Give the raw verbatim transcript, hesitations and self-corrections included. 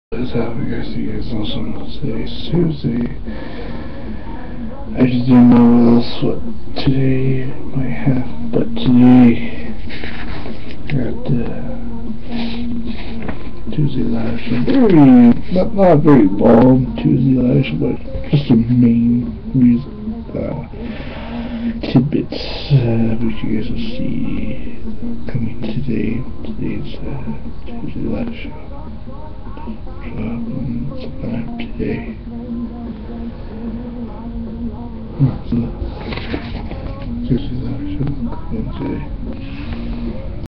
What's up, I guess you guys also know today's Tuesday. I just didn't know else what today might have, but today we're at the Tuesday Live Show. Very, not, not very long Tuesday Live Show, but just the main reason, uh, tidbits uh, which you guys will see coming today. Today's uh, Tuesday Live Show. Um, sometime today. So